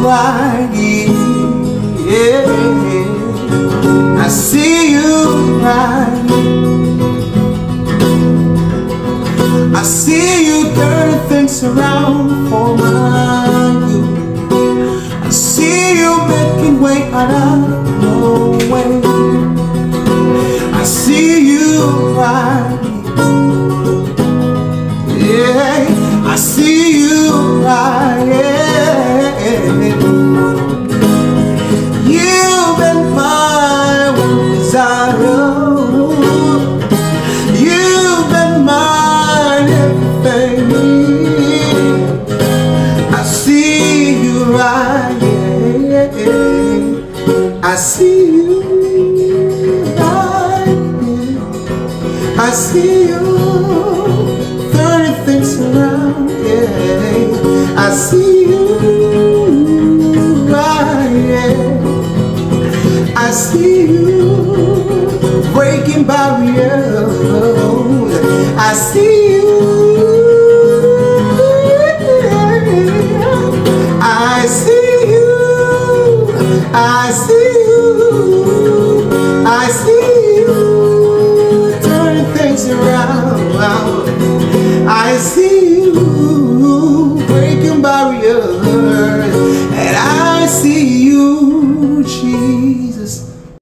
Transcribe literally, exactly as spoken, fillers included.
right here. Yeah. I see you right here. I see you turning things around for my good. I see you making way out of no way. I see you right here. Yeah, I see you right here. You've been my one desire. You've been my everything. I see you right here. I see you right here. I see you turning things around. Yeah, I see you right here. I see you breaking barriers. I see you. I see you. I